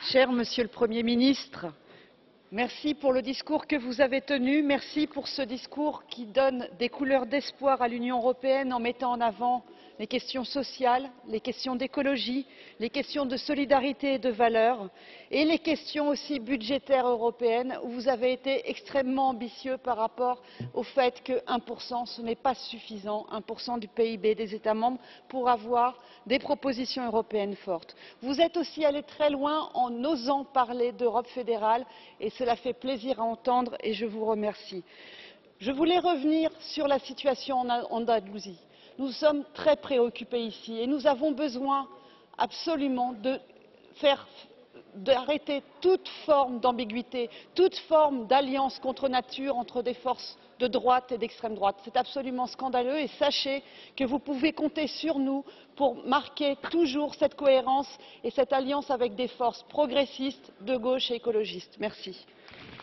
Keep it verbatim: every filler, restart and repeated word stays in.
Cher Monsieur le Premier ministre, merci pour le discours que vous avez tenu, merci pour ce discours qui donne des couleurs d'espoir à l'Union européenne en mettant en avant les questions sociales, les questions d'écologie, les questions de solidarité et de valeurs et les questions aussi budgétaires européennes où vous avez été extrêmement ambitieux par rapport au fait que un pour cent ce n'est pas suffisant, un pour cent du P I B des États membres pour avoir des propositions européennes fortes. Vous êtes aussi allé très loin en osant parler d'Europe fédérale et cela fait plaisir à entendre et je vous remercie. Je voulais revenir sur la situation en Andalousie. Nous sommes très préoccupés ici et nous avons besoin absolument de faire d'arrêter toute forme d'ambiguïté, toute forme d'alliance contre nature entre des forces de droite et d'extrême droite. C'est absolument scandaleux et sachez que vous pouvez compter sur nous pour marquer toujours cette cohérence et cette alliance avec des forces progressistes, de gauche et écologistes. Merci.